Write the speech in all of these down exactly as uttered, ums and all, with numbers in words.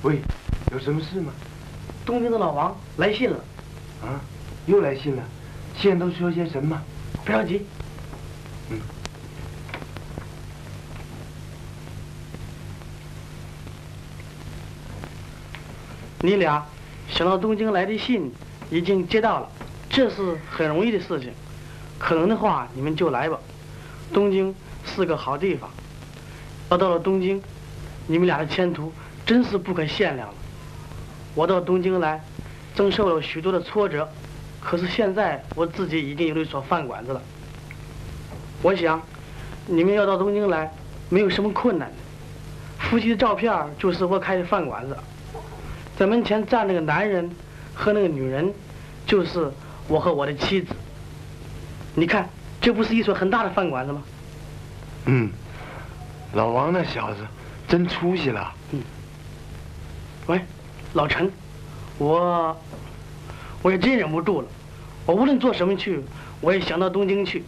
喂，有什么事吗？ 东京的老王来信了。 啊，又来信了？信都说些什么？ 不要急。 嗯。 你俩想到东京来的信已经接到了，这是很容易的事情。可能的话，你们就来吧。东京是个好地方。要到了东京，你们俩的前途真是不可限量了。我到东京来，曾受了许多的挫折，可是现在我自己已经有了一所饭馆子了。我想，你们要到东京来，没有什么困难的。夫妻的照片就是我开的饭馆子，在门前站那个男人和那个女人，就是我和我的妻子。你看，这不是一所很大的饭馆子吗？ 嗯，老王那小子真出息了。 嗯。喂，老陈，我我也真忍不住了。我无论做什么去，我也想到东京去。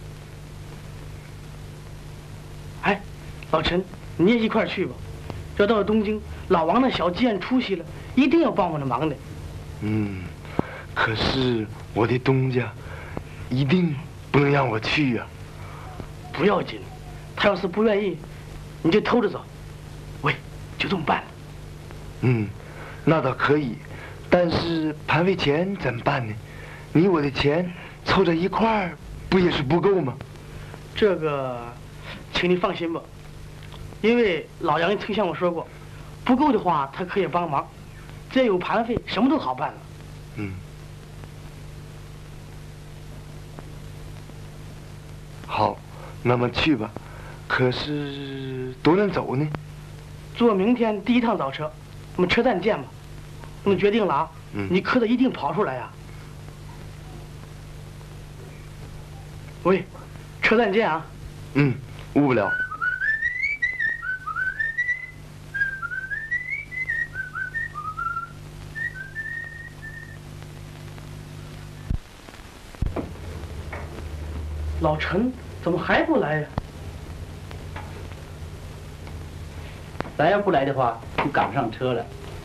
哎，老陈，你也一块儿去吧。要到了东京，老王那小既然出息了，一定要帮我的忙的。 嗯，可是我的东家一定不能让我去呀。 不要紧，他要是不愿意，你就偷着走。喂，就这么办了。 嗯，那倒可以，但是盘费钱怎么办呢？你我的钱凑在一块儿，不也是不够吗？ 这个，请你放心吧，因为老杨曾向我说过，不够的话他可以帮忙，只要有盘费，什么都好办了。 嗯。好，那么去吧。可是多能走呢？ 坐明天第一趟早车，我们车站见吧。我们决定了啊， 嗯、 你可得一定跑出来呀、啊。喂，车站见啊。 嗯，误不了。 老陈怎么还不来呀？ 咱要不来的话，就赶不上车了。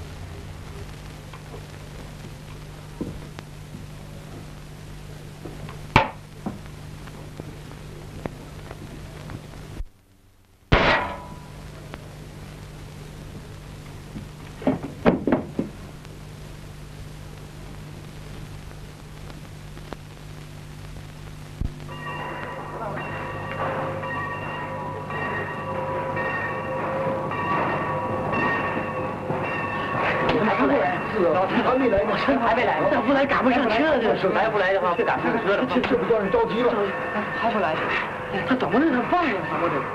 还没来，再不来赶不上车了。这是， 还不来的话，不赶上车了。 这这不叫人着急了？还不来，他怎么让他放了呢？我这。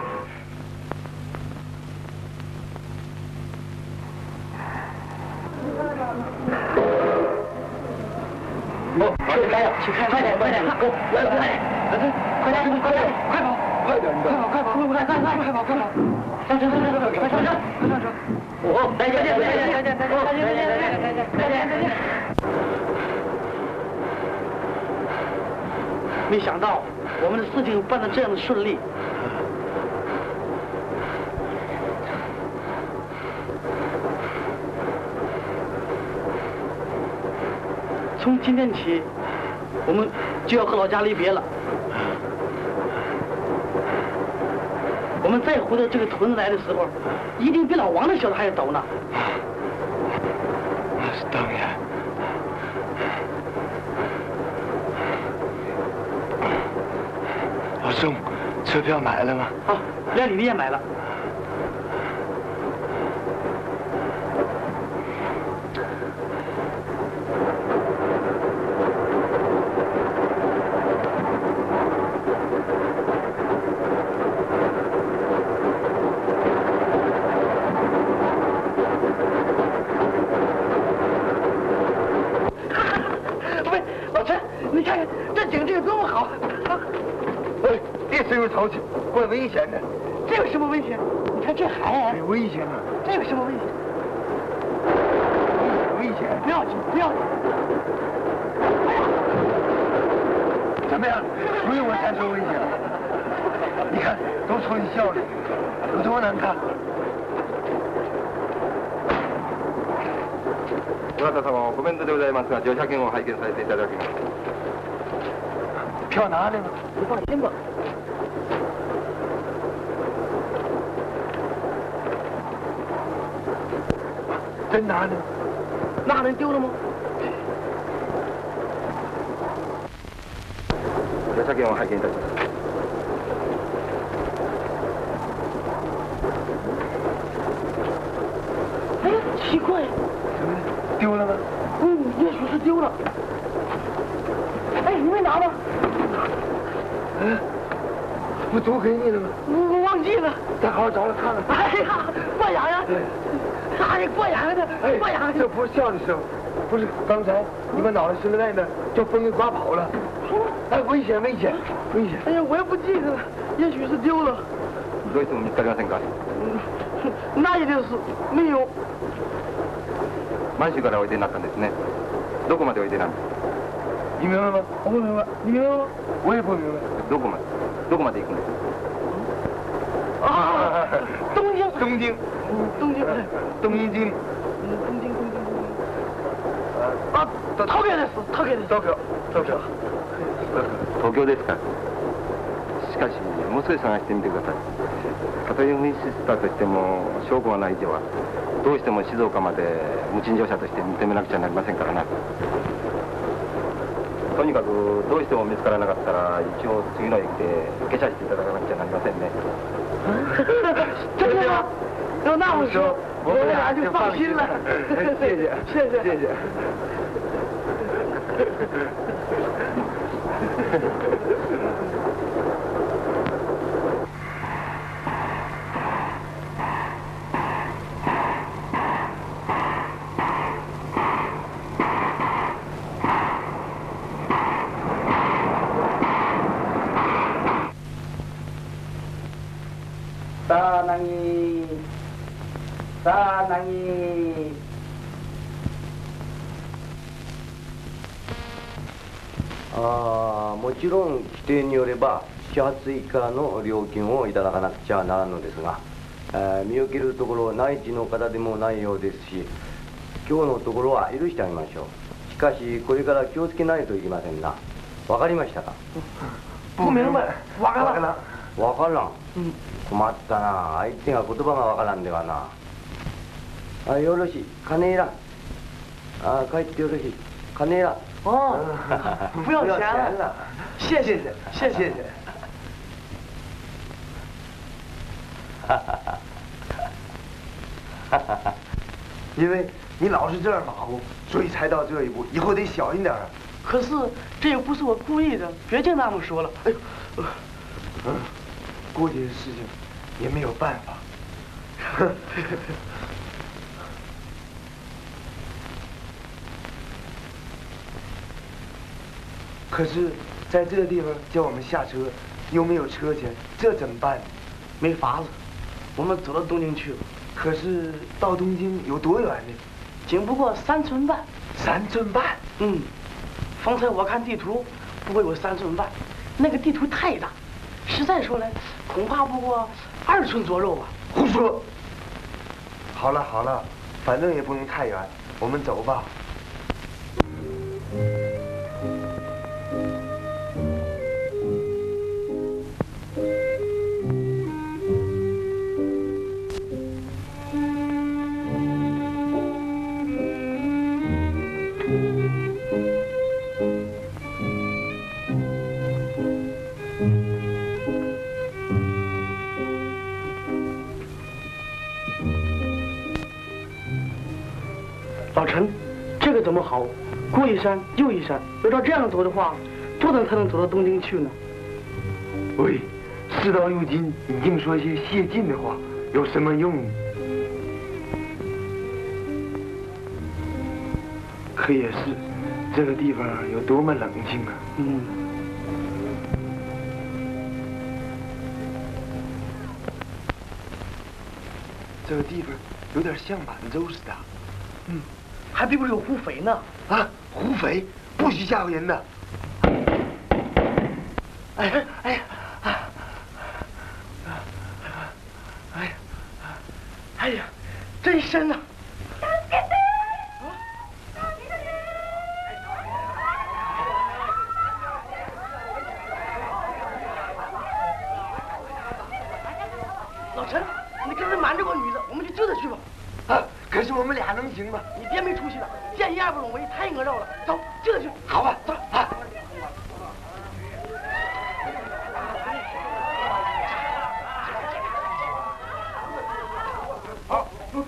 哦，去开了，去开，快点，快点，来了，来了，快点，快点，快跑， 快点，快跑，快跑，快快快快快跑，快跑！上车，上车，快上车，快上车！ 哦，再见，再见，再见，再见，再见，再见，再见，再见，再见。 没想到我们的事情办得这样的顺利。从今天起，我们就要和老家离别了。我们再回到这个屯子来的时候，一定比老王那小子还要陡呢。 那是当然。老宋，车票买了吗？ 啊，连你的也买了。 淘气，怪危险的。 这有什么危险？你看这海， 很危险啊！ 这有什么危险？ 危险！ 不要紧，不要紧。 怎么样？不用我才说危险。你看，都冲你笑了，有多难看？ 岩田様、コメントでございますが、乗車券を拝見させていただきます。 票拿来了。 你放心吧。 真拿呢？ 那人丢了吗？ 乗車券を拝見いたします。 哎，奇怪， 怎么丢了吗？ 嗯，也许是丢了。哎，你没拿吗？ 嗯，我读给你了吗？ 我我忘记了。 再好好找找看看。 哎呀，怪痒痒！哎呀，怪痒痒的，怪痒痒！ 这不是笑的时候，不是刚才你把脑袋伸在外面，叫风给刮跑了。哎，危险，危险，危险！ 哎呀，我也不记得了，也许是丢了。 どうしても見つかりませんか？ 嗯，那也就是没有。 満州からおいでになったんですね。どこまでおいでなんですか？ 你明白吗？ 我不明白，你明白吗？ 我也不明白。 どこまで？どこまで行くんですか？ 啊，东京， 东京， 东京， 东京。 嗯，东京，东京，东京。あ、東京です、東京です。 東京、東京。 東京ですか。しかし、もう少し探してみてください。たとえ紛失したとしても、証拠がない以上は、どうしても静岡まで無賃乗車として認めなくちゃなりませんからな。とにかく、どうしても見つからなかったら、一応次の駅で下車していただかなくちゃなりませんね。 真的吗？要那么说，我们俩就放心了。 谢谢， 谢谢， 谢谢。 さあ何さあ何あもちろん規定によれば始発以下の料金をいただかなくちゃならんのですが、えー、見受けるところ内地の方でもないようですし、今日のところは許してあげましょう。しかしこれから気をつけないといけませんな。わかりましたか？ 不明白，わからん。 わからん。 うん。 困ったな。相手が言葉がわからんではな。あ、よろしい。金いらん。あ、帰ってよろしい。金いらん。 哦，不要钱了，谢谢谢谢谢谢。 哈哈哈哈哈哈！ 因为你老是这样马虎，所以才到这一步。以后得小心点啊。 可是这又不是我故意的，别净那么说了。哎呦， 嗯，过去的事情也没有办法。可是，在这个地方叫我们下车，又没有车钱，这怎么办呢？ 没法子，我们走到东京去了。 可是到东京有多远呢？ 仅不过三寸半。 三寸半？ 嗯，方才我看地图，不过有三寸半，那个地图太大，实在说来，恐怕不过二寸左右吧。 胡说！好了好了，反正也不能太远，我们走吧。 老陈，这个怎么好？过一山又一山，要照这样走的话，多等才能走到东京去呢？ 喂，事到如今，你净说些泄劲的话，有什么用呢？可也是，这个地方有多么冷清啊！ 嗯。 这个地方有点像满洲似的。 嗯。还比不有胡匪呢！ 啊，胡匪不许吓唬人的。 哎呀，哎呀，哎呀，哎呀，真深呐！ 是我们俩能行吗？ 你别没出息了，见义二不容为，太恶绕了。走，这个去。 好吧，走啊。 好。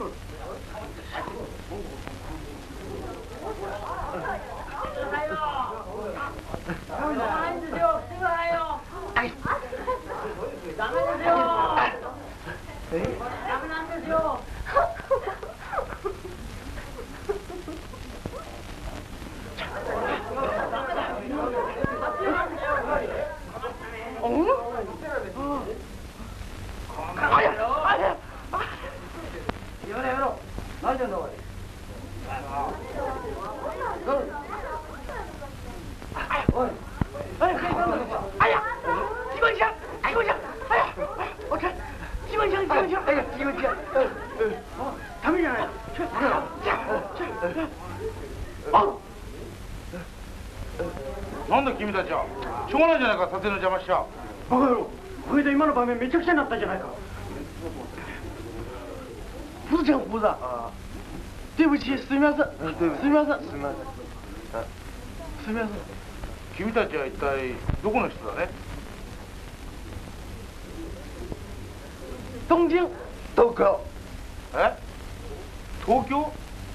なんだ君たちは。しょうがないじゃないか、撮影の邪魔しちゃ。 バカ野郎、これで今の場面めちゃくちゃになったじゃないか。不是真胡子。对不起，すみません。すみません。すみません。すみません。 君たちは一体どこの人だね。 东京。 東京。 え？東京？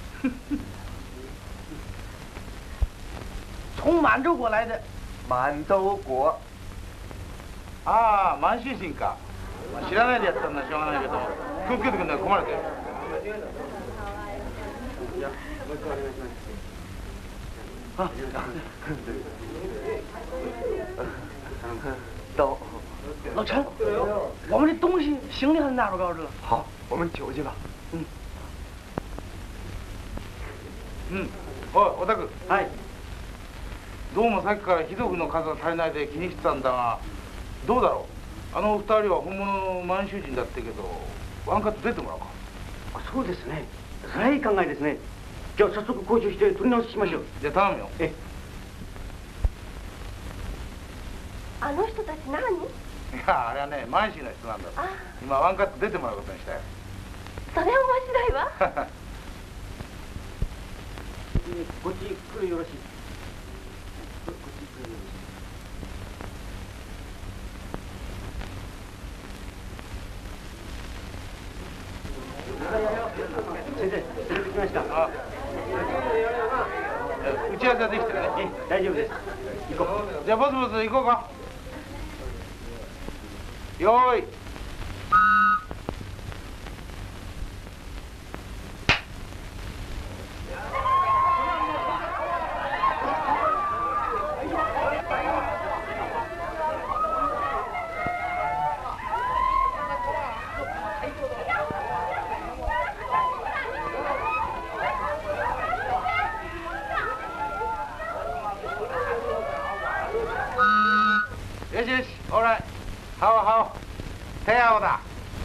从满洲国来的。 满洲国。 ああ、満州人か。まあ、知らないでやったんだしょうがないけど、気をつけてくんないと困るで。 啊， 走。 老陈，我们的东西行李还拿不高着了。 好，我们酒去吧。 嗯。 うん。おい、おたく。 はい。 どうもさっきから貴族の数が足りないで気にしてたんだが、どうだろう。あの二人は本物の満州人だってけど、ワンカット出てもらおうか。 あ、そうですね。それはいい考えですね。じゃあ早速講習して取り直ししましょう。 じゃあ頼むよ。 え。 あの人たち何？ いや、あれはね、満州の人なんだ。今ワンカット出てもらうことにしたよ。 それ面白いわ。 こっち来るよろしい。先生、連れてきました。あ、 打ち合わせはできてるね。 え、大丈夫です。行こう。じゃあボスボス行こうか。よーい。よしよし、オーライ。はおはお。手青だ。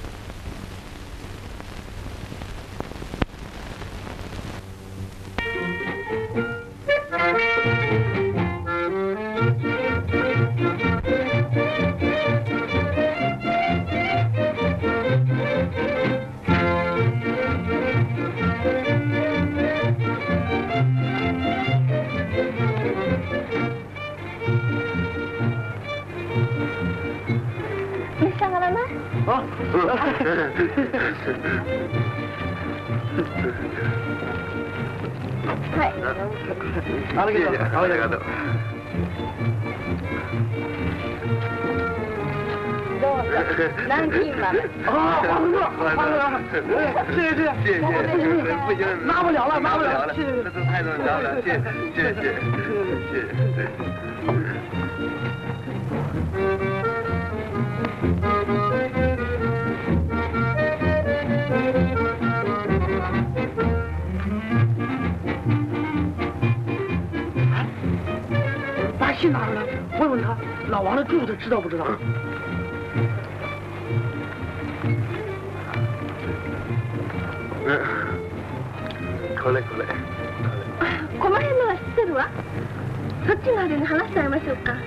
はい。 ありがとう。ありがとう。 どうぞ。南京丸。 啊，黄哥，黄哥，谢谢谢谢，不行，拿不了了，拿不了了，谢谢， 这都太多拿不了，谢谢谢谢谢谢。 把信拿出来，问问他老王的住处知道不知道？ うんこれこれ。 この辺のは知ってるわ。そっちのあれに話しちゃいましょうか。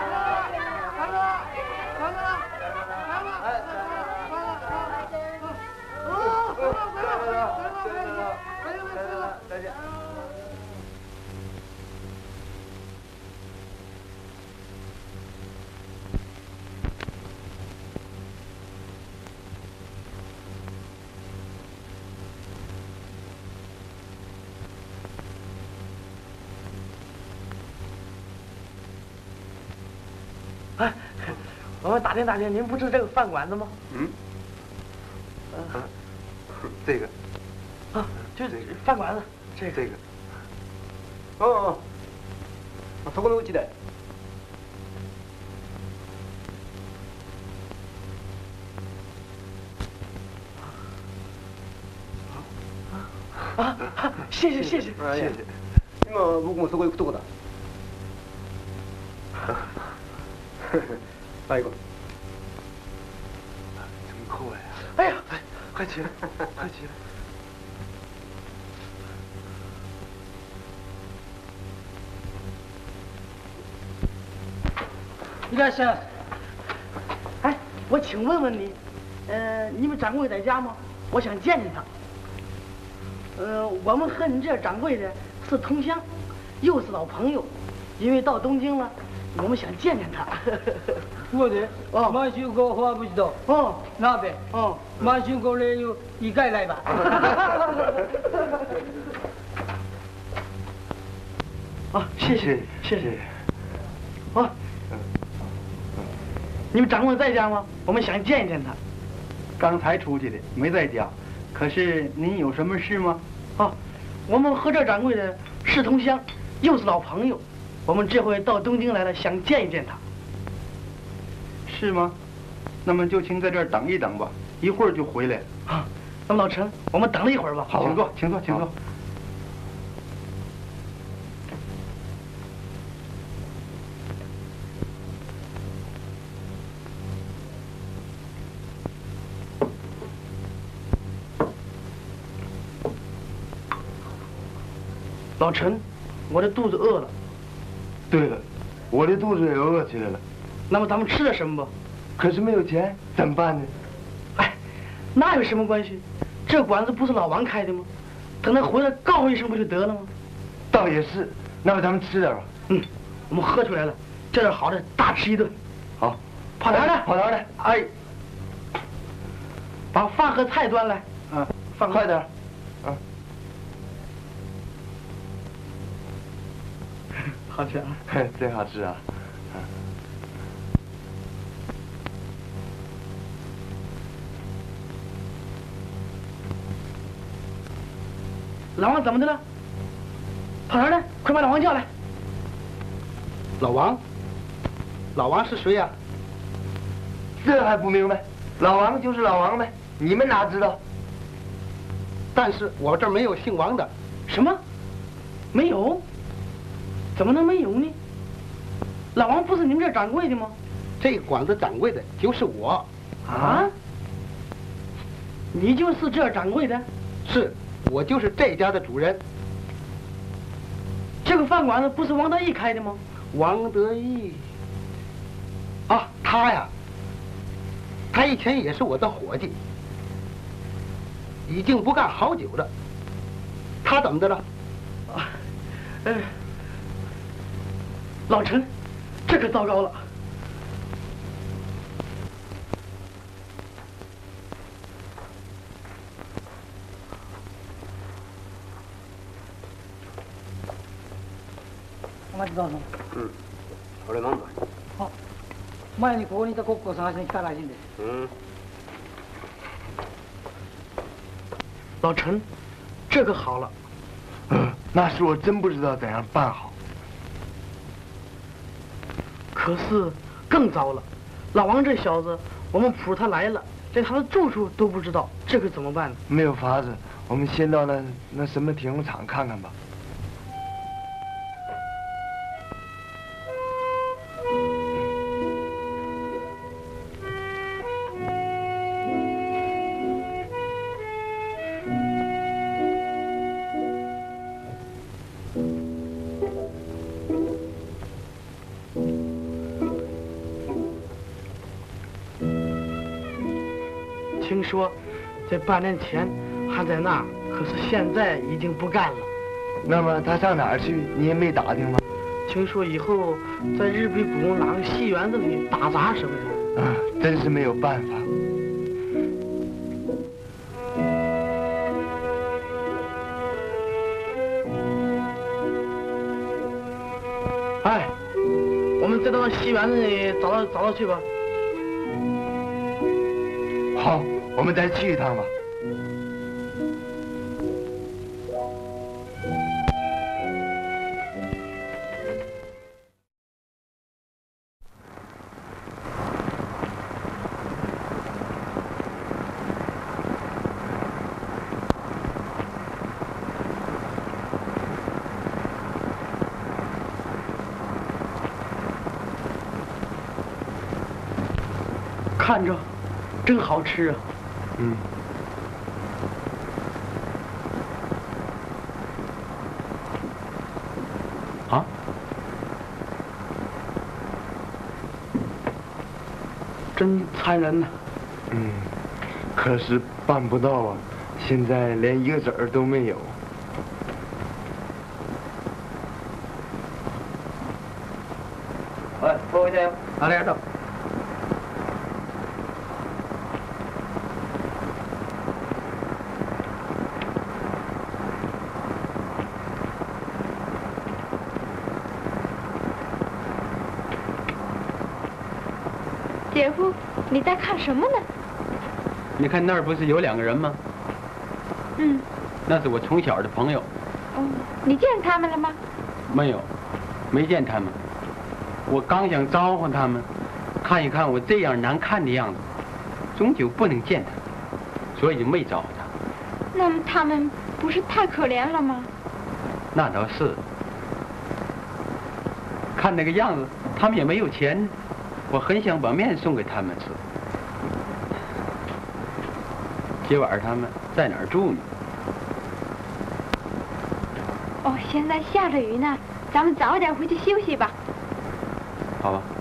哎，我们打听打听，您不是这个饭馆子吗？ 嗯。啊，这个。 啊，就是饭馆子，这个。 这个。 ああ、そこのうちだよ。 啊啊！谢谢谢谢谢谢。今僕もそこ行くとこだ。来，过。 真快呀！ 哎呀， 哎，快起来，快起来！ いらっしゃい。哎，我请问问你，呃，你们掌柜在家吗？我想见见他。呃，我们和你这掌柜的是同乡，又是老朋友，因为到东京了。我们想见见他。 そうで、満州港フォアブチと鍋、満州港冷油一概来吧。 啊，谢谢谢谢。啊，你们掌柜在家吗？我们想见一见他。 刚才出去的，没在家。可是您有什么事吗？ 啊，我们和这掌柜的是同乡，又是老朋友。我们这回到东京来了，想见一见他。 是吗？那么就请在这儿等一等吧，一会儿就回来。 啊，那么老陈，我们等了一会儿吧。 好，请坐，请坐，请坐。 老陈，我的肚子饿了。 对了，我的肚子也饿起来了。 那么咱们吃点什么吧？ 可是没有钱，怎么办呢？ 哎，那有什么关系？这馆子不是老王开的吗？等他回来告一声不就得了吗？ 倒也是，那么咱们吃点吧。 嗯，我们喝出来了，这点好的大吃一顿。 好， 跑堂呢？ 跑堂呢？ 哎，把饭和菜端来。 嗯， 饭快点。嗯。 好吃啊！ 真好吃啊！ 老王怎么的了？跑堂呢？快把老王叫来。 老王？老王是谁呀？ 这还不明白？老王就是老王呗，你们哪知道？ 但是我这儿没有姓王的。 什么？没有？怎么能没有呢？老王不是你们这掌柜的吗？ 这个馆子掌柜的就是我。 啊？你就是这掌柜的？ 是，我就是这家的主人。 这个饭馆子不是王德义开的吗？ 王德义。啊，他呀，他以前也是我的伙计，已经不干好久了。他怎么的了？ 啊，呃。老陈，这可糟糕了！ お待ちどうぞ。 うん。これなんだ。 あ、前にここにいたコックを探しに来たらしいんです。 嗯。 老陈，这可好了。 嗯，那事我真不知道怎样办好。 可是更糟了，老王这小子，我们普他来了，连他的住处都不知道，这可怎么办呢？ 没有法子，我们先到那那什么停车场看看吧。 听说，在半年前还在那儿，可是现在已经不干了。 那么他上哪儿去？你也没打听吗？ 听说以后在日比谷哪个戏园子里打杂什么的。 啊，真是没有办法。 哎，我们再到戏园子里找找找找去吧。 好。我们再去一趟吧。 看着，真好吃啊！ 嗯。 啊？真残忍呐！ 嗯，可是办不到啊，现在连一个子儿都没有。 はい、こうだよ。ありがとう。 姐夫，你在看什么呢？ 你看那儿不是有两个人吗？ 嗯。 那是我从小的朋友。 哦，你见他们了吗？ 没有，没见他们。我刚想招呼他们，看一看我这样难看的样子，终究不能见他，所以就没招呼他。 那么他们不是太可怜了吗？ 那倒是。看那个样子，他们也没有钱。我很想把面送给他们吃。今晚他们在哪儿住呢？ 哦，现在下着雨呢，咱们早点回去休息吧。 好吧。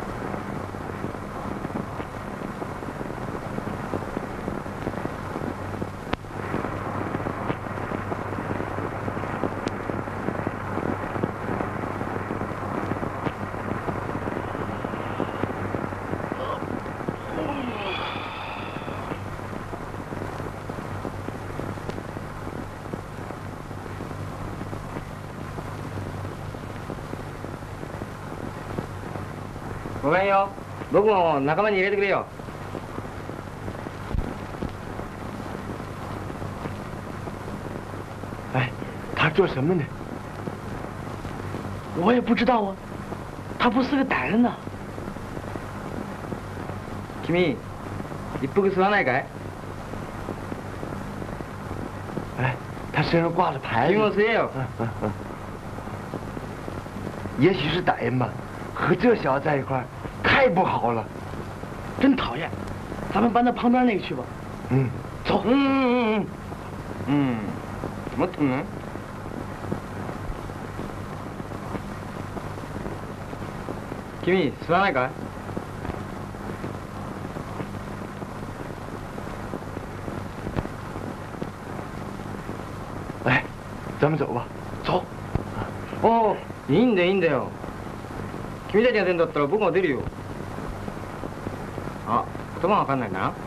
ごめんよ。僕も仲間に入れてくれよ。 哎，他做什么呢？ 我也不知道啊，他不是个歹人呐。 君、一服吸わないかい？ 哎，他身上挂着牌子。 君も吸えよ。 嗯嗯嗯。也许是歹人吧。和这小子在一块儿，太不好了， 真讨厌。咱们搬到旁边那个去吧。 嗯， 走。 嗯嗯嗯嗯。嗯，もっとね。君、吸わないかい？ 哎，咱们走吧。 走。 おお、いいんだよいいんだよ。君たちが出るんだったら僕も出るよ。あ、言葉わかんないな。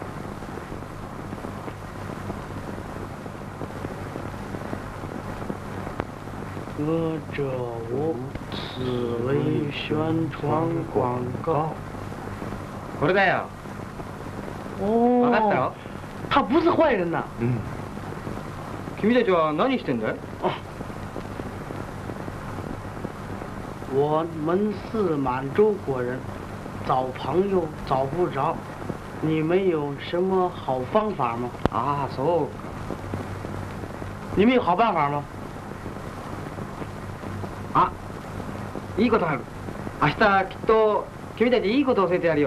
合着我此为宣传广告。 これだよ。 哦。 わかったろ？ 他不是坏人呐。 嗯。 君たちは何してんだい？ あ。 我们是满洲国人，找朋友找不着，你们有什么好方法吗？ ああ、そうか。 你们有好办法吗？ あ、いいことある。明日きっと君たちいいことを教えてやるよ。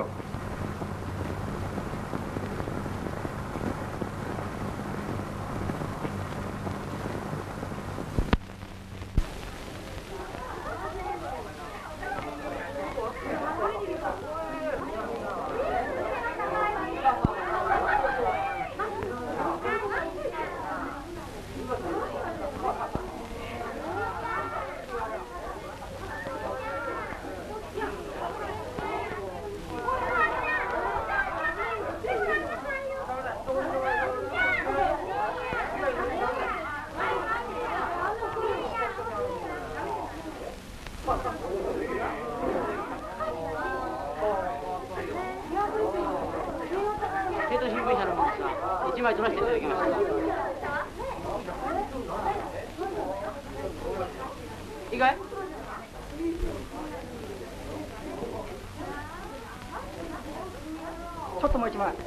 ちょっともう一枚。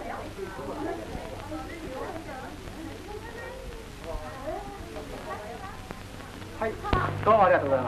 はい、どうもありがとうございます。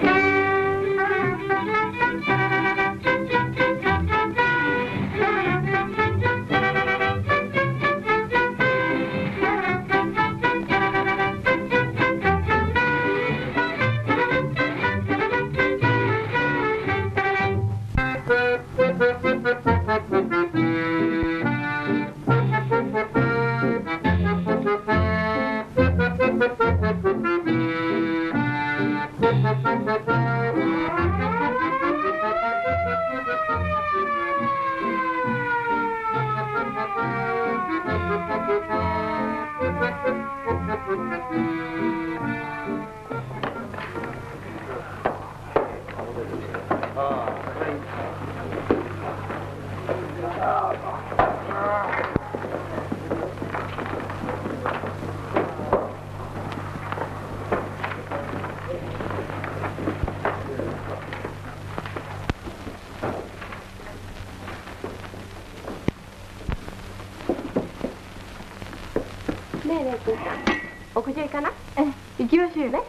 ねえ、レイ君さん、屋上行かない？ え、行きましょうよね。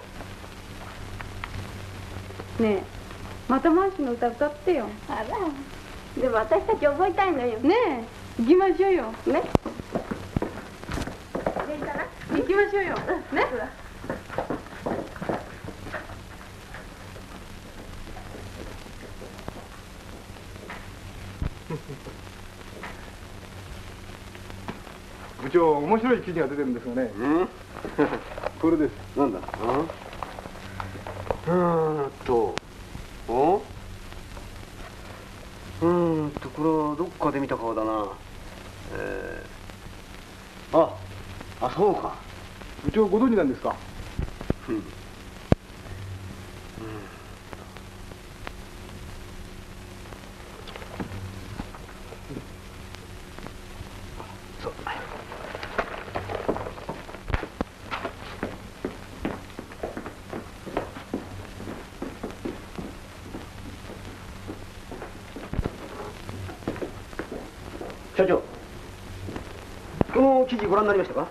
ねえ、またマーシュの歌歌ってよ。 あら、でも私たち覚えたいのよ。 ねえ、行きましょうよ。ね。 いいかな？ 行きましょうよ。ね。 部長、面白い記事が出てるんですがね。うん。これです。 なんだ。うん。うーんと。お。うーんと、これはどっかで見た顔だな。えー、あ、あ、そうか。 部長、ご存知なんですか。 うん。うん。そうだ。社長、この記事ご覧になりましたか？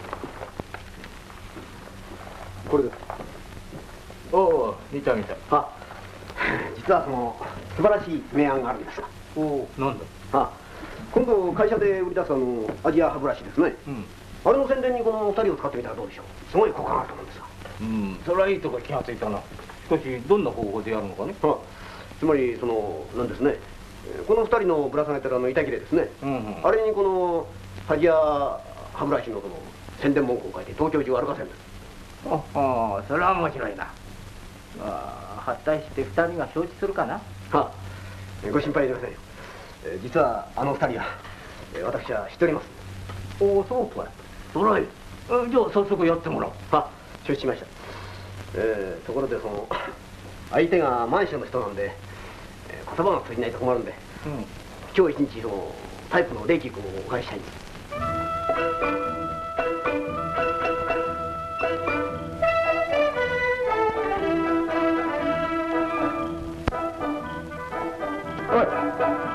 これです。 おお、見た見た。 あ、実はその素晴らしい明暗があるんですが。 おお、なんだ。 あ、今度会社で売り出すあのアジア歯ブラシですね。うん。あれの宣伝にこの二人を使ってみたらどうでしょう。すごい効果があると思うんですが。 うん、それはいいとこ気がついたな。しかしどんな方法でやるのかね。 あ、つまりそのなんですね。この二人のぶら下げてるあの板切れですね。うんうん、あれにこのアジア歯ブラシのその宣伝文句を書いて東京中歩かせるんです。 ああ、それは面白いな。ああ、果たして二人が承知するかな。 はあ、ご心配いりませんよ。え実はあの二人は私は知っております。 おお、そうか。それはいい。じゃあ早速やってもらおう。 は、承知しました。えー、ところでその相手が満州の人なんで、えー、言葉が通じないと困るんで、うん、今日一日そのタイプのレイキ君をお返ししたいんです。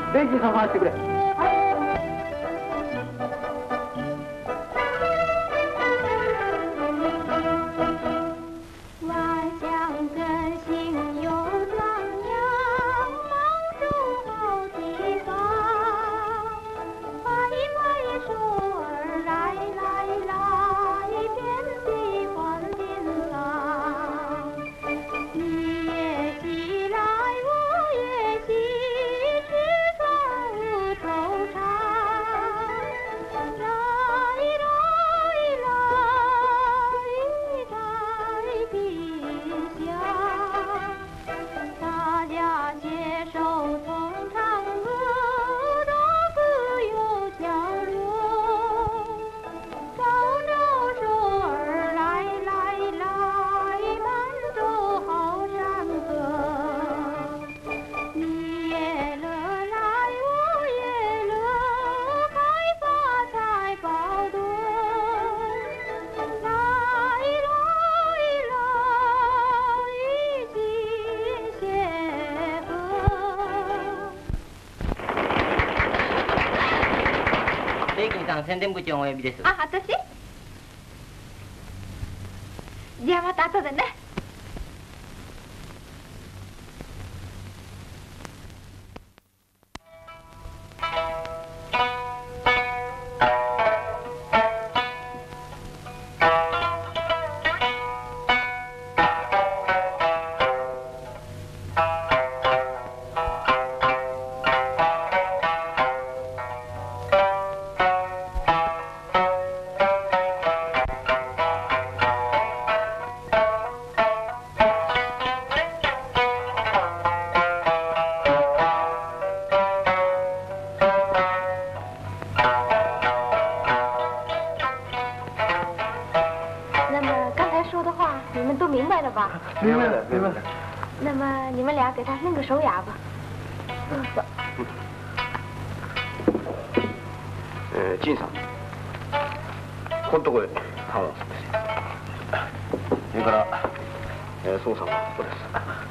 レイジさん回してくれ。 宣伝部長お呼びです。 あ、私？じゃあまた後でね。 明白了，明白了。 那么你们俩给他弄个手哑吧。嗯，走。 えー、陳さん、このとこへ花を。それから、えー、宋さんはここです。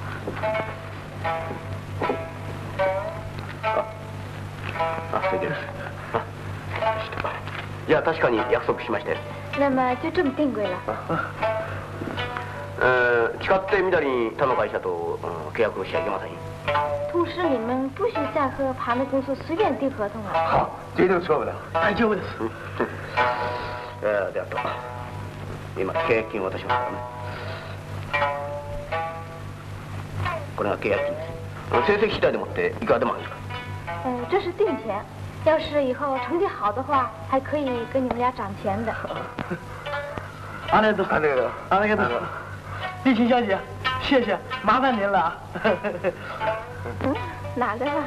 あ、あ、それでです。あ、じゃあ確かに約束しましたよ。 那么就这么定规了。 呃，誓ってみだりに他の会社と、うん、契約をしちゃいけません。 同时，你们不许再和旁的公司随便订合同啊！ 好，绝对错不了。 大丈夫です。 えー、であと、今契約金を渡しますからね。これが契約金です。成績次第でもっていくらでもあるんですか。 嗯，这是定钱。要是以后成绩好的话，还可以跟你们俩涨钱的。 阿内多， 阿内多， 阿内多。丽琴小姐，谢谢，麻烦您了。 嗯，哪个啊？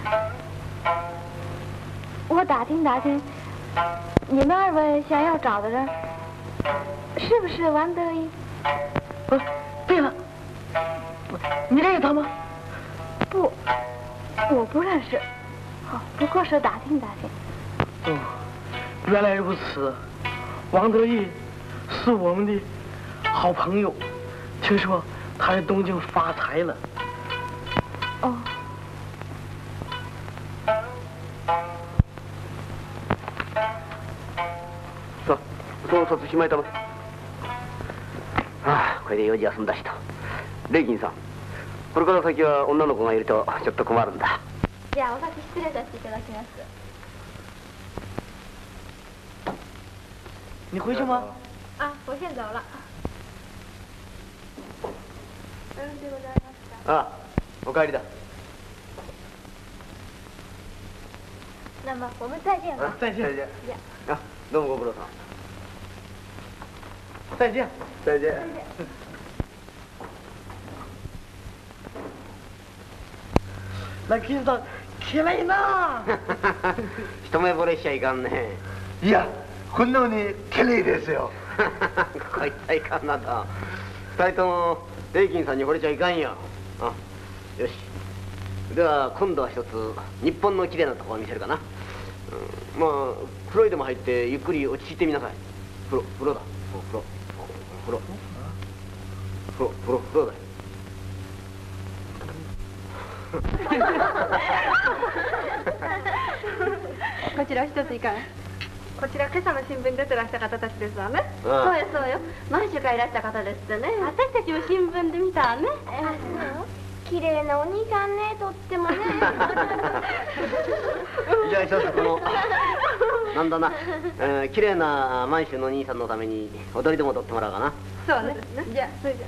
我打听打听，你们二位想要找的人，是不是王德一？ 不，对了，你认识他吗？ 不，我不认识。哦，不过是打听打听。 哦，原来如此。王德义是我们的好朋友。听说他在东京发财了。 哦。 さあ、その札しまえたの。ああ、これで用事は済んだしと。レイキンさん、これから先は女の子がいるとちょっと困るんだ。 じゃあ、お先失礼させていただきます。 你回去吗？ 啊，我先走了。 ああ、お帰りだ。 那么我们再见吧。 再见。 再见。 あ、どうもご苦労さん。 再见。 再见。 ラキンさん、綺麗な。 一目惚れしちゃいかんね。 いや、こんなのに綺麗ですよ。 こいつはいかんなと。二人ともレイキンさんに惚れちゃいかんよ。あ、よし。では今度は一つ日本の綺麗なところを見せるかな。うん、まあ風呂へでも入ってゆっくり落ち着いてみなさい。風呂、風呂だ。風呂、風呂、風呂、風呂、風呂だよ。 こちら一ついいかい？こちら今朝の新聞に出てらした方たちですわね。 そうよそうよ。満州からいらした方ですってね。 私たちも新聞で見たわね。 あ、そう綺麗なお兄さんね、とってもね。 じゃあ一つこのなんだな、えー、綺麗な満州の兄さんのために踊りでも踊ってもらおうかな。 そうね。じゃあそれじゃ。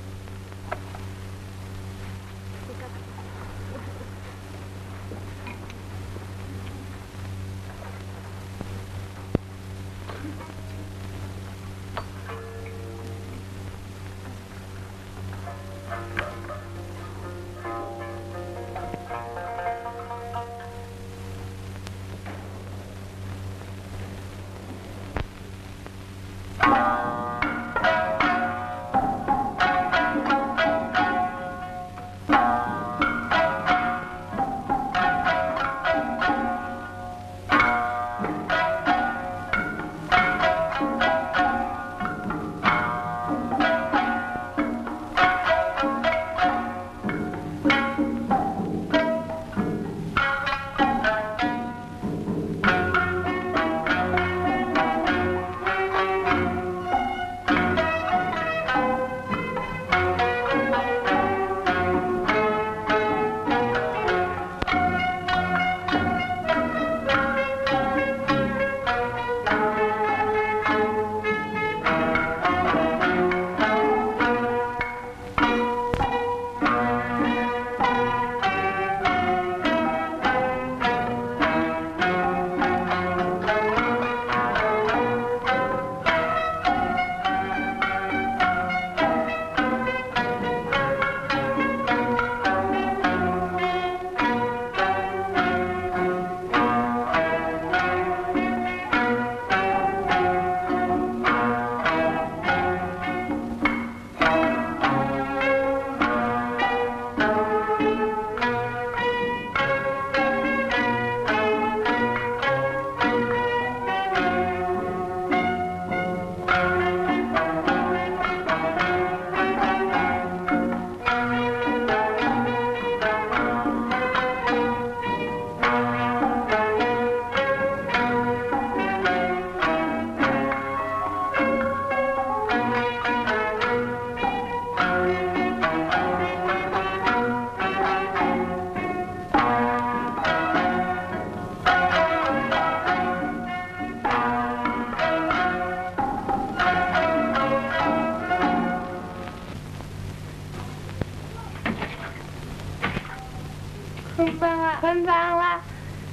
こんばんは。こんばんは。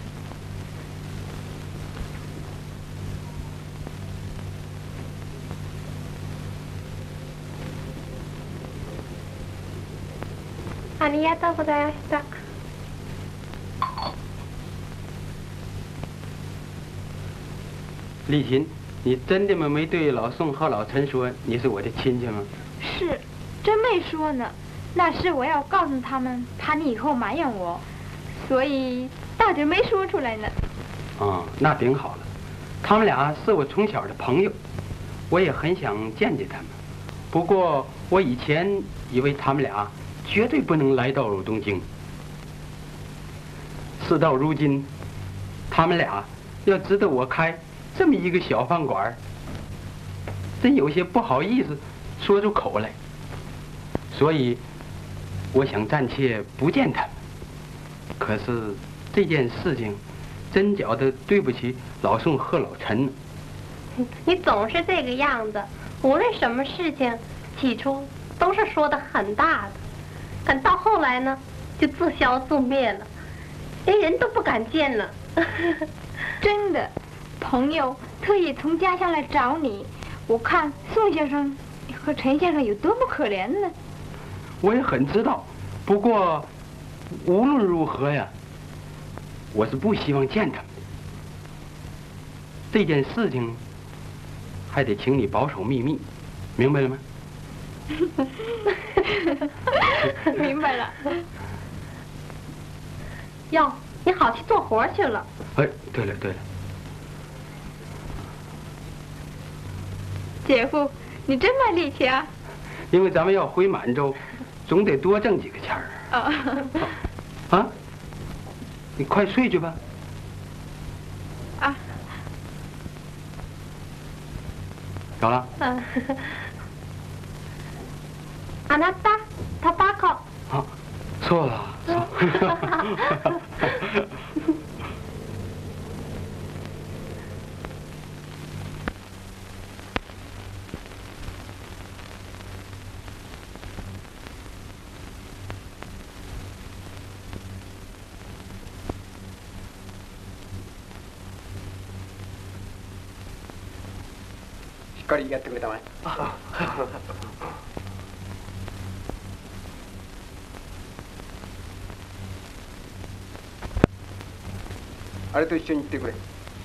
ありがとうございました。 丽琴，你真的吗？没对老宋和老陈说你是我的亲戚吗？ 是，真没说呢。那是我要告诉他们，怕你以后埋怨我，所以到底没说出来呢。 啊、嗯，那顶好了。他们俩是我从小的朋友，我也很想见见他们。不过我以前以为他们俩绝对不能来到东京。事到如今，他们俩要知道我开这么一个小饭馆，真有些不好意思说出口来。所以我想暂且不见他们。可是这件事情真觉得对不起老宋和老陈。 你总是这个样子，无论什么事情，起初都是说的很大的，可到后来呢，就自消自灭了，连人都不敢见了。 真的，朋友特意从家乡来找你，我看宋先生和陈先生有多么可怜呢。 我也很知道，不过无论如何呀，我是不希望见他们的。这件事情还得请你保守秘密，明白了吗？ 明白了。 哟，你好去做活去了。 哎，对了对了， 姐夫，你真卖力气啊！ 因为咱们要回满洲，总得多挣几个钱儿。 哦。 啊，你快睡去吧。 啊， 有了。 嗯。あなた、タバコ。 啊，错了。 しっかりやってくれたまえ。あれと一緒に行ってくれ。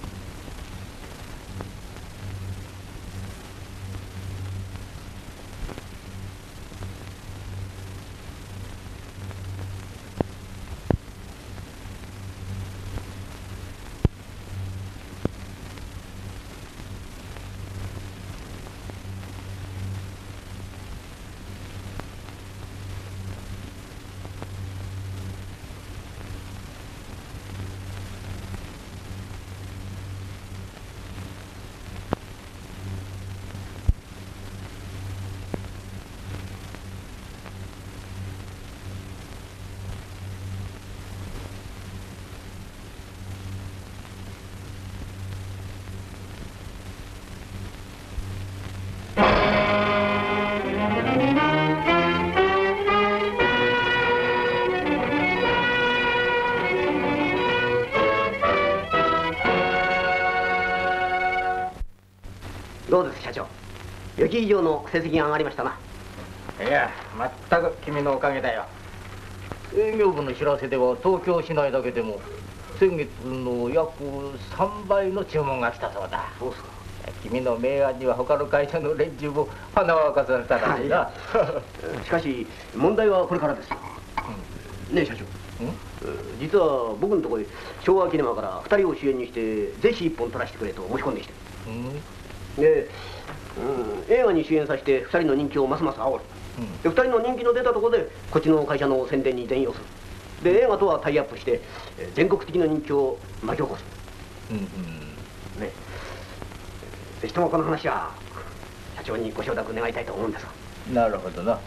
どうです社長、予期以上の成績が上がりましたな。 いや、全く君のおかげだよ。営業部の知らせでは東京市内だけでも先月の約さんばいの注文が来たそうだ。 そうですか。 君の明暗には他の会社の連中も花を沸かされたらしいな。 しかし問題はこれからですよ。うん、ねえ社長、実は僕のところで昭和キネマからふたりを主演にしてぜひ一本撮らせてくれと申し込んできて、で、うん、映画に主演させてふたりの人気をますます煽る、うん、でふたりの人気の出たところでこっちの会社の宣伝に転用する。で映画とはタイアップして全国的な人気を巻き起こす。うんうん、ね、ぜひともこの話は社長にご承諾願いたいと思うんですが。 なるほどな。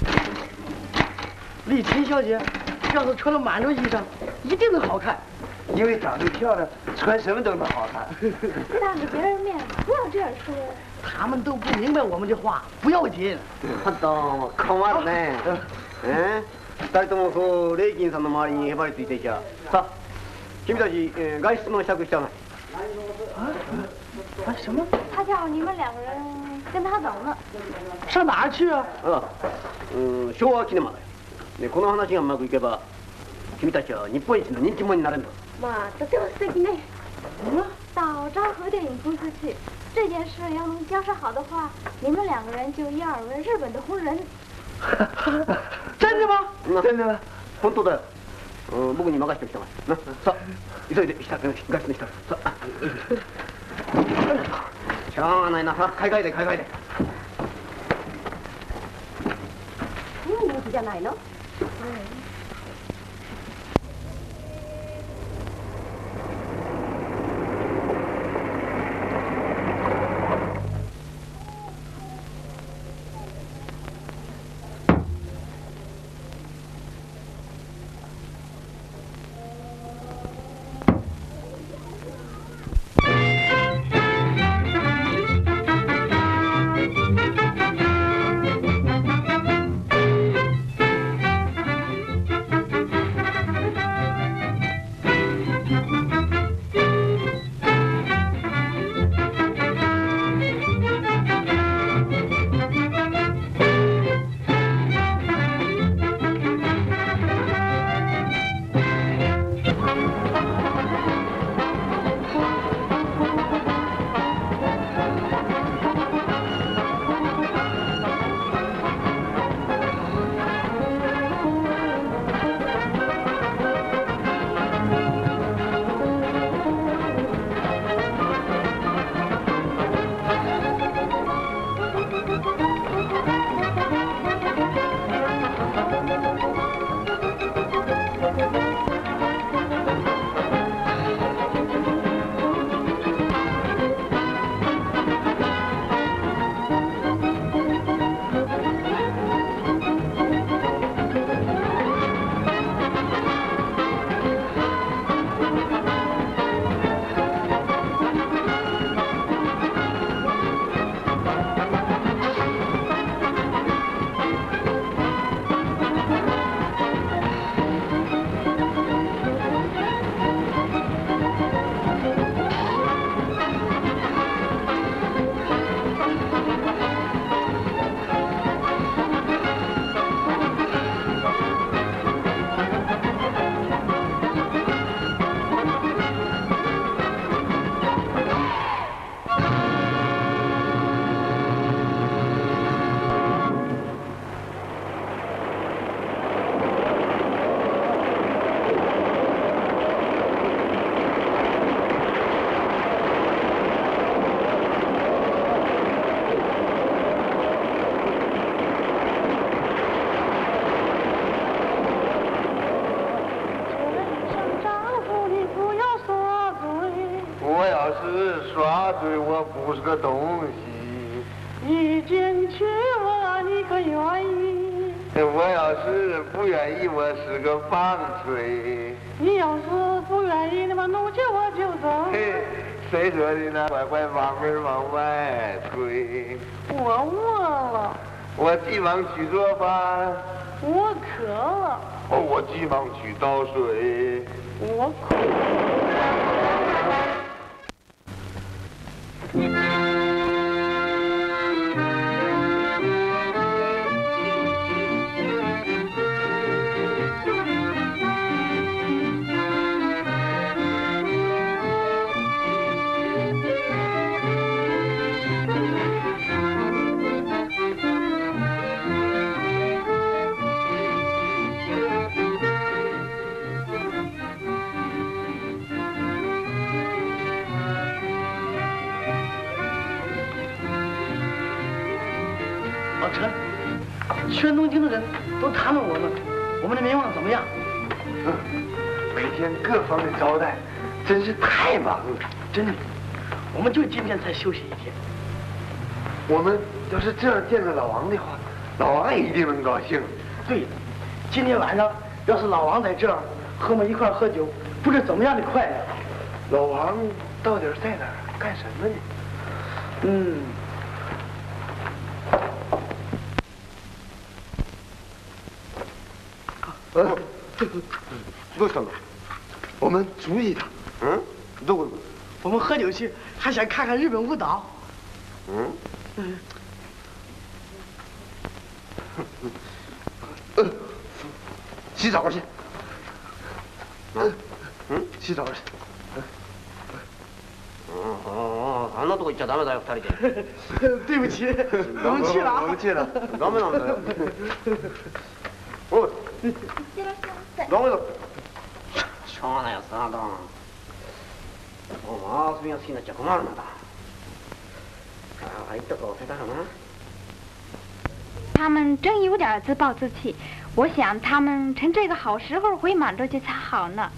李晨小姐，要是穿了满洲衣裳，一定能好看。 因为长得漂亮，穿什么都能好看。 当着别人面不要这样说。 他们都不明白我们的话，不要紧。 あんた困るね。え？二人ともそうレイキンさんの周りにへばりついていちゃ。さあ、君たち、えー、外出の支度しちゃうな。 啊？什么？ 他叫你们两个人跟他走呢。 上哪儿去啊？ ああ、うん、昭和キネマだよ。でこの話がうまくいけば君たちは日本一の人気者になれるんだ。 哇，这对我素敵呢。到昭和电影公司去，这件事要能交涉好的话，你们两个人就一二为日本的红人。 真的吗？ 真的。本当だよ。うん、僕に任せてきたまえ。な、さあ、急いで支度、外出の支度。さあ。しょうがないな。さあ、買い替えて買い替えて。 いい人気じゃないの？ 话对我不是个东西。 一进去我你可愿意？ 我要是不愿意，我是个棒槌。 你要是不愿意，那么弄起我就走。 嘿，谁说的呢？乖乖往门往外推。 我饿了。 我急忙去做饭。 我渴了。 哦，我急忙去倒水。 我渴了。老陈，全东京的人都谈论我们，我们的名望怎么样？ 嗯，每天各方的招待，真是太忙了。 真的，我们就今天才休息一天。 我们要是这样见着老王的话，老王也一定能高兴。 对的，今天晚上要是老王在这儿和我们一块喝酒，不知怎么样的快乐。 老王到底在哪儿干什么呢？ 嗯。 呃，どうしたの？我们注意他。嗯，どこ？ 我们喝酒去，还想看看日本舞蹈。 嗯。 嗯。 呃，洗澡去。嗯嗯，洗澡去。 嗯哦，あんなとこ行っちゃダメだよ、二人で。 对不起，我们去了啊。 我们去了。 ダメなんだよ。 おい。ダメだ。 しょうがないやつだな、どん。もう遊びが好きになっちゃ困るんだ。ああ、いっとこせたかな。 他们真有点自暴自弃，我想他们趁这个好时候回满洲去才好呢。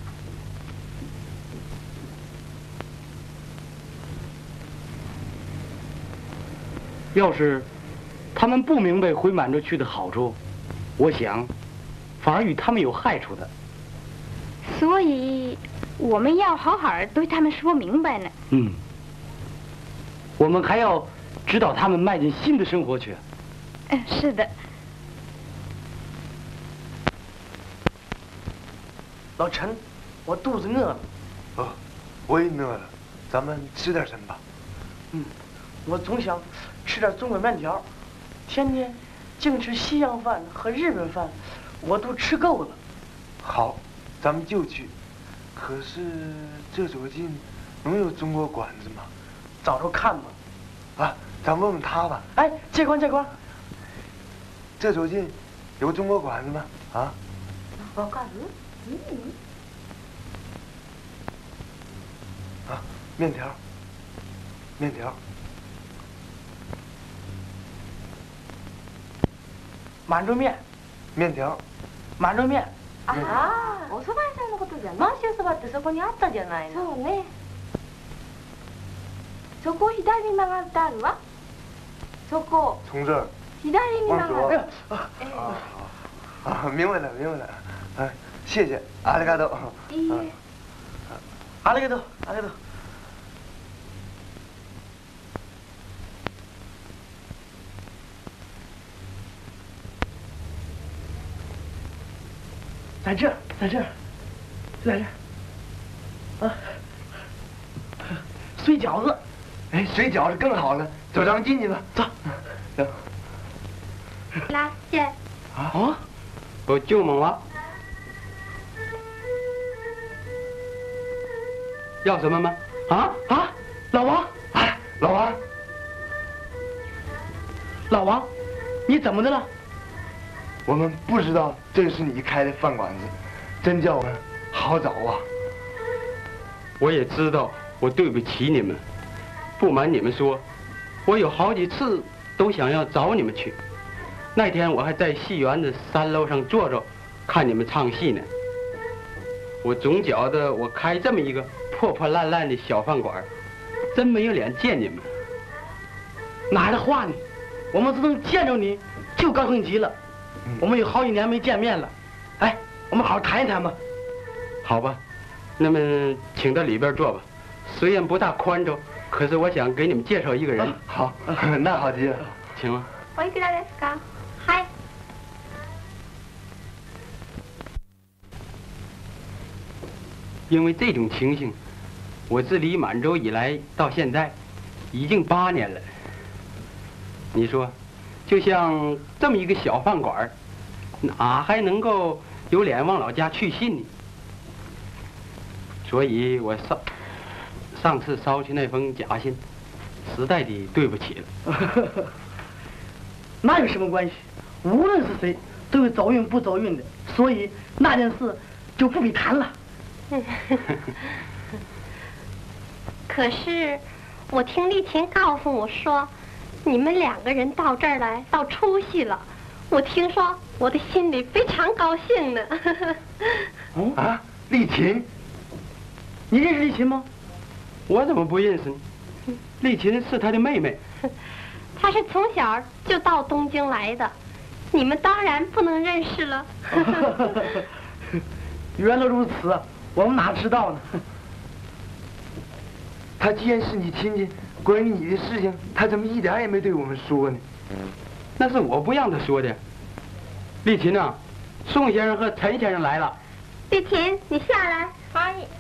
要是他们不明白回满洲去的好处，我想反而与他们有害处的。 所以我们要好好对他们说明白呢。 嗯，我们还要指导他们迈进新的生活去。 嗯，是的。 老陈，我肚子饿了。 哦，我也饿了，咱们吃点什么吧。 嗯，我总想吃点中国面条，天天净吃西洋饭和日本饭，我都吃够了。 好，咱们就去。可是这附近能有中国馆子吗？ 找着看吧。 啊，咱问问他吧。 哎，介官介官， 这附近有中国馆子吗？啊？ わかる？嗯。 啊，面条，面条。 满洲面。 面条。 满洲面。 ああ、お蕎麦屋さんのことじゃない。満州そばってそこにあったじゃないの。そうね。そこを左に曲がってあるわ。そこ。 从这儿。 左に曲がる。 啊啊，明白了，明白了。哎，谢谢，阿里嘎多。 いいえ。 阿里嘎多，阿里嘎多。在这儿，在这儿，就在这儿。啊，水饺子。 哎，水饺子更好了，走，咱们进去吧。走。走。 拉线。 啊？我舅妈啊。要什么吗？ 啊啊！老王， 哎，老王， 老王，你怎么的了？ 我们不知道这是你开的饭馆子，真叫我们好找啊。 我也知道我对不起你们，不瞒你们说，我有好几次都想要找你们去。那天我还在戏园子三楼上坐着，看你们唱戏呢。我总觉得我开这么一个破破烂烂的小饭馆， 真没有脸见你们。 哪来的话呢？我们自从见着你就高兴极了。我们有好几年没见面了，哎，我们好好谈一谈吧。 好吧，那么请到里边坐吧。虽然不大宽敞，可是我想给你们介绍一个人。啊、 好，那好极了， 请吧。 おいくらですか？はい。 因为这种情形，我自离满洲以来到现在，已经八年了。你说，就像这么一个小饭馆，哪还能够有脸往老家去信呢？所以我上上次捎去那封假信，实在的对不起了。 那有什么关系？无论是谁，都有走运不走运的，所以那件事就不必谈了。 可是，我听丽琴告诉我说，你们两个人到这儿来倒出息了。我听说，我的心里非常高兴呢。 哦啊，丽琴， 你认识丽琴吗？ 我怎么不认识呢？丽琴是她的妹妹。 她是从小就到东京来的，你们当然不能认识了。 原来如此，我们哪知道呢？ 他既然是你亲戚，关于你的事情，他怎么一点也没对我们说呢？ 那是我不让他说的。丽琴啊，宋先生和陈先生来了。 丽琴，你下来。 可以。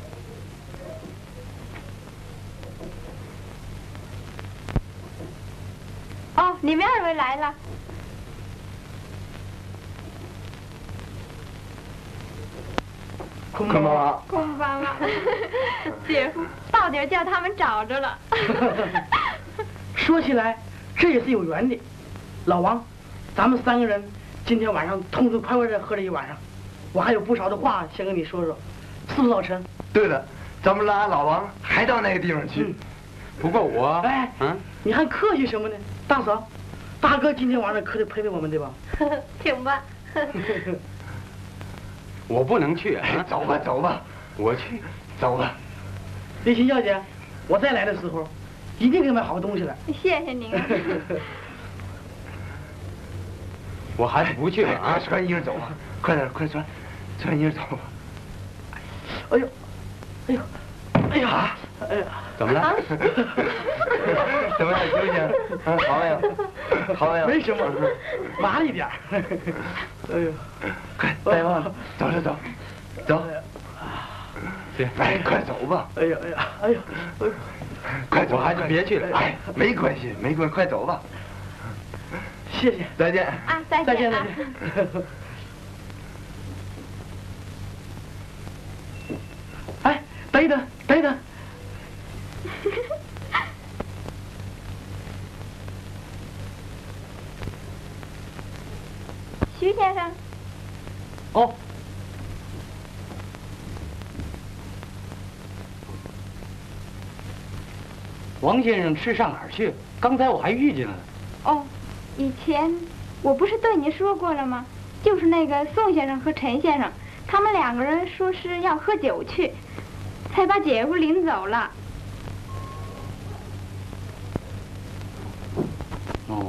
哦，你们二位来了。 空巴空巴巴，姐夫到底叫他们找着了。 说起来，这也是有缘的。老王，咱们三个人今天晚上痛痛快快的喝了一晚上，我还有不少的话想跟你说说，是不是老陈？ 对了，咱们拉老王还到那个地方去。嗯、 不过我， 哎，嗯，你还客气什么呢？大嫂，大哥今天晚上可得陪陪我们，对吧？ 请吧。 我不能去啊！ 走吧，走吧， 我去， 走吧。 丽琴小姐，我再来的时候，一定给买好东西来。 谢谢您啊。 我还是不去了啊！ 穿衣服走吧，快点，快穿，穿衣服走吧。 哎呦，哎呦，哎呀，哎呀， 怎么了？ 怎么样，休息？嗯，好没有？好没有？ 没什么，麻一点。哎呦， 快戴帽子，走走走，走。 行， 哎，快走吧。 哎呀哎呀哎呀， 快走， 我还是别去了。 哎，没关系，没关系，快走吧。 谢谢， 再见。 啊，再见， 再见，再见。 哎，等一等，等一等。 徐先生。 哦。 王先生是上哪儿去？刚才我还遇见了。 哦，以前我不是对你说过了吗？就是那个宋先生和陈先生，他们两个人说是要喝酒去，才把姐夫领走了。 哦。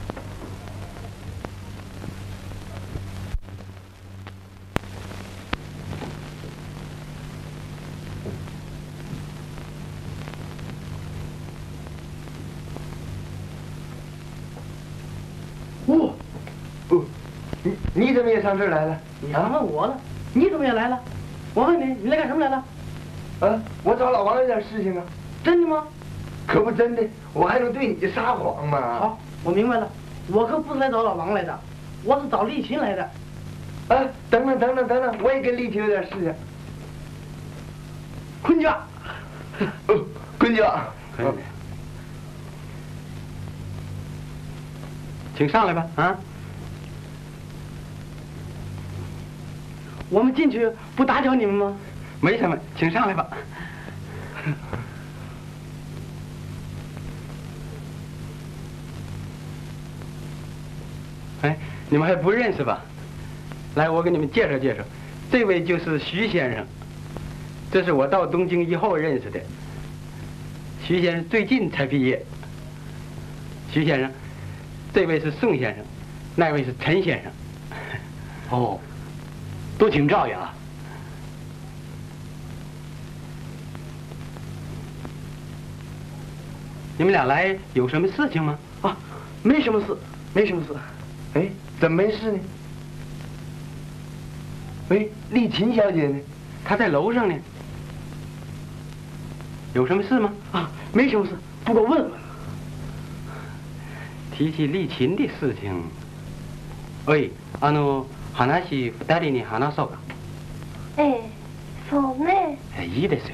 哦， 哦，你你怎么也上这儿来了？ 你还问我了？你怎么也来了？我问你，你来干什么来了？ 啊，我找老王有点事情啊。 真的吗？ 可不真的，我还能对你撒谎吗？ 好，我明白了，我可不是来找老王来的，我是找丽琴来的。 啊，等等等等等等，我也跟丽琴有点事情。 坤家， 哦，坤家， 嗯，请上来吧，啊。 我们进去不打搅你们吗？ 没什么，请上来吧。哎，你们还不认识吧？来，我给你们介绍介绍，这位就是徐先生，这是我到东京以后认识的。 徐先生最近才毕业。徐先生，这位是宋先生，那位是陈先生。 哦，多请照应啊。 你们俩来有什么事情吗？ 啊，没什么事，没什么事。 哎，怎么没事呢？喂，丽琴小姐呢？ 她在楼上呢。有什么事吗？ 啊，没什么事，不过问问。 提起丽琴的事情，哎，あの話二人に話そうか。 ええ、そうね。 哎，いいですよ。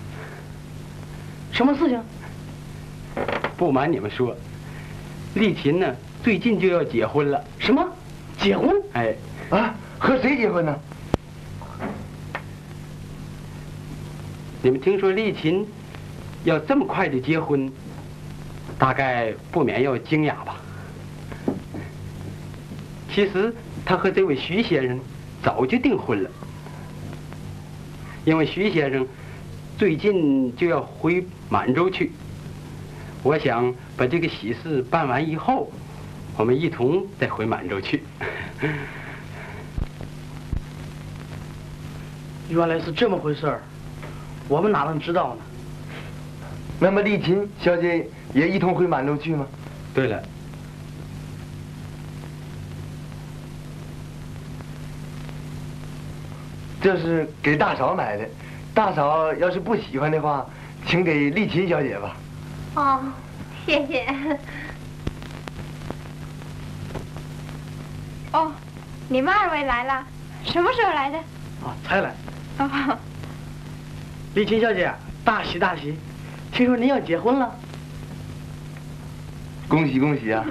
什么事情？ 不瞒你们说，丽琴呢最近就要结婚了。 什么？结婚？ 哎， 啊，和谁结婚呢？ 你们听说丽琴要这么快的结婚，大概不免要惊讶吧？其实她和这位徐先生早就订婚了，因为徐先生最近就要回满洲去。我想把这个喜事办完以后，我们一同再回满洲去。 原来是这么回事儿，我们哪能知道呢？ 那么丽琴小姐也一同回满洲去吗？ 对了， 这是给大嫂买的，大嫂要是不喜欢的话，请给丽琴小姐吧。 哦，谢谢。 哦，你们二位来了，什么时候来的？ 啊，才来。 哦， 丽琴小姐，大喜大喜！听说您要结婚了？ 恭喜恭喜啊！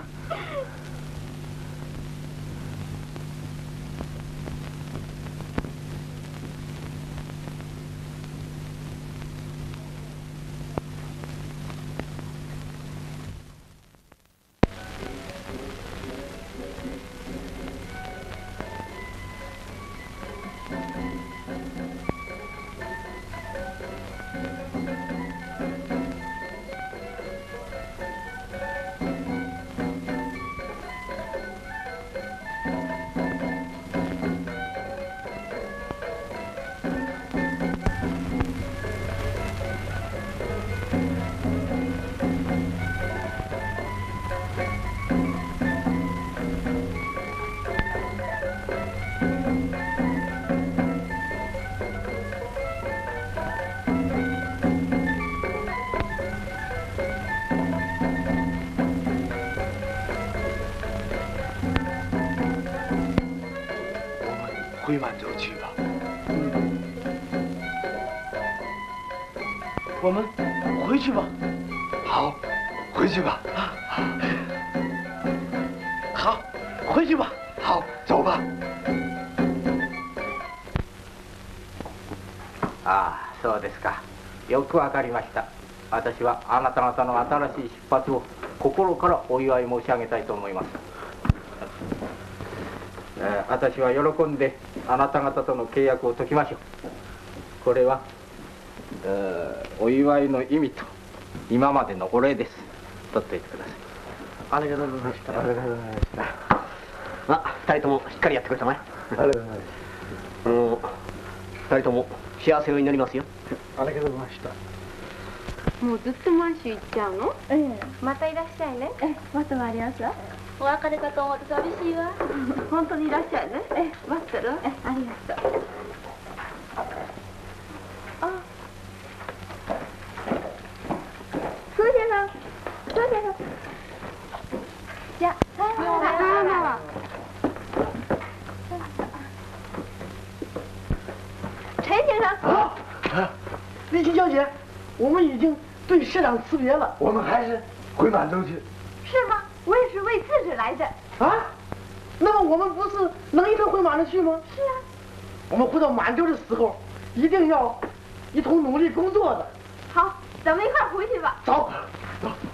回满洲去吧。 我们回去吧。 好，回去吧。 好，回去吧。 好，走吧。 ああ、そうですか。よくわかりました。私はあなた方の新しい出発を心からお祝い申し上げたいと思います。えー、私は喜んであなた方との契約を解きましょう。これは、えー、お祝いの意味と今までのお礼です。取っていてください。 ありがとうございました。 ありがとうございました。まあ、二人ともしっかりやってくれたまえ。ありがとうございます。あの、二人とも幸せを祈りますよ。 ありがとうございました。 もうずっと満州行っちゃうの？ええ。またいらっしゃいね。ええ、また参ります。お別れかと思って寂しいわ。本当にいらっしゃいね。ええ、待ってる。ええ、ありがとう。あ。苏先生，苏先生。じゃあ、さようなら。さようなら。陈先生。 啊！丽琴小姐，我们已经对社长辞别了。 我们还是回满洲去。 是吗？我也是为此事来的。 啊？那么我们不是能一同回满洲去吗？ 是啊。 我们回到满洲的时候，一定要一同努力工作的。 好，咱们一块儿回去吧。 走，走。